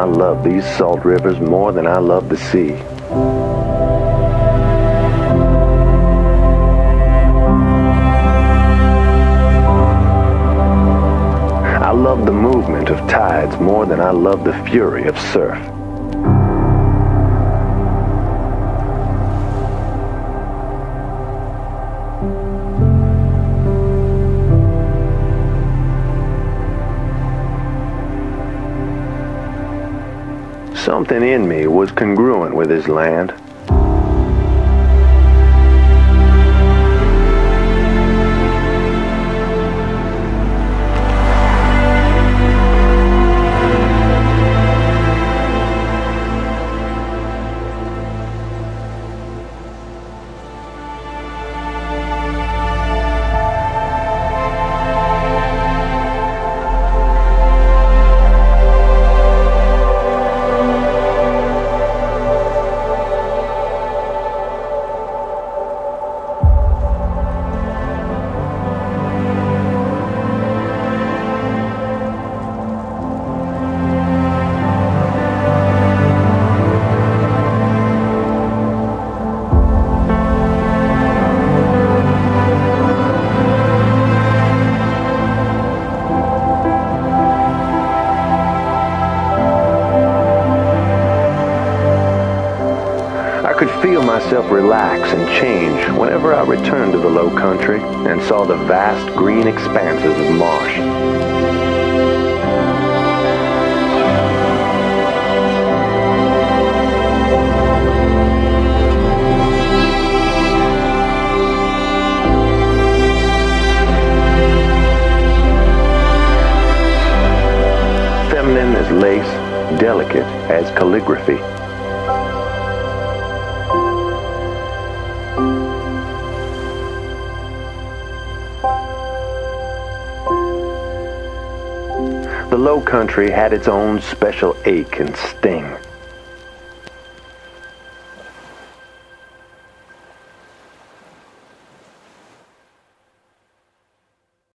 I love these salt rivers more than I love the sea. I love the movement of tides more than I love the fury of surf. Something in me was congruent with his land. I could feel myself relax and change whenever I returned to the low country and saw the vast green expanses of marsh. Feminine as lace, delicate as calligraphy. The low country had its own special ache and sting.